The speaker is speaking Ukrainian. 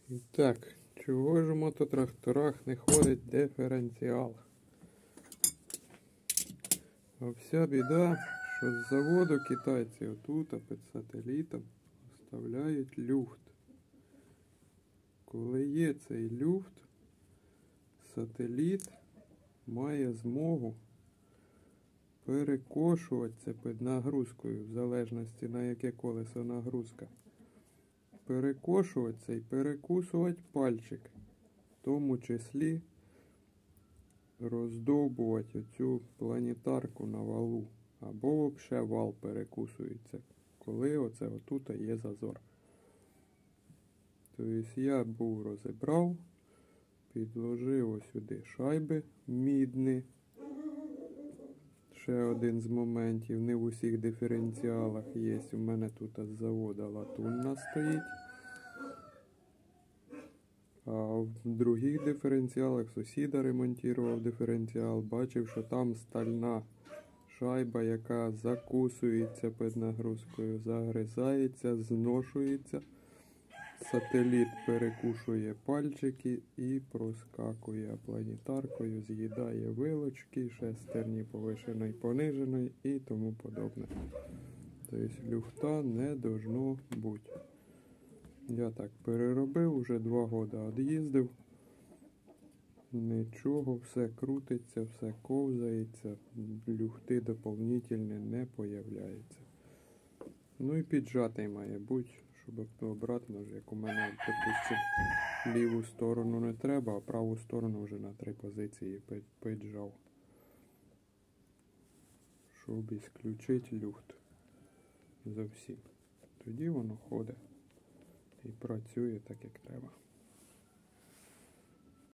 І так, чого ж в мототракторах не ходить диференціал? А вся біда, що з заводу китайці отут під сателітом вставляють люфт. Коли є цей люфт, сателіт має змогу перекошуватися під нагрузкою, в залежності на яке колесо нагрузка. Перекошуватися і перекусувати пальчик, в тому числі роздовбувати оцю планетарку на валу, або взагалі вал перекусується, коли оце отут є зазор. Тобто я був розібрав, підложив ось сюди шайби мідні. Ще один з моментів, не в усіх диференціалах є, у мене тут з заводу латунна стоїть. А в других диференціалах сусіда ремонтував диференціал, бачив, що там стальна шайба, яка закусується під нагрузкою, загризається, зношується. Сателіт перекушує пальчики і проскакує планетаркою, з'їдає вилочки, шестерні повишеної, пониженої і тому подобне. Тобто люфта не должно бути. Я так переробив, вже 2 роки від'їздив. Нічого, все крутиться, все ковзається, люфти доповнительні не появляються. Ну і піджатий має бути, щоб обратно, як у мене, допустим, ліву сторону не треба, а праву сторону вже на 3 позиції піджав. Щоб ісключити люфт зовсім. Тоді воно ходить і працює так, як треба.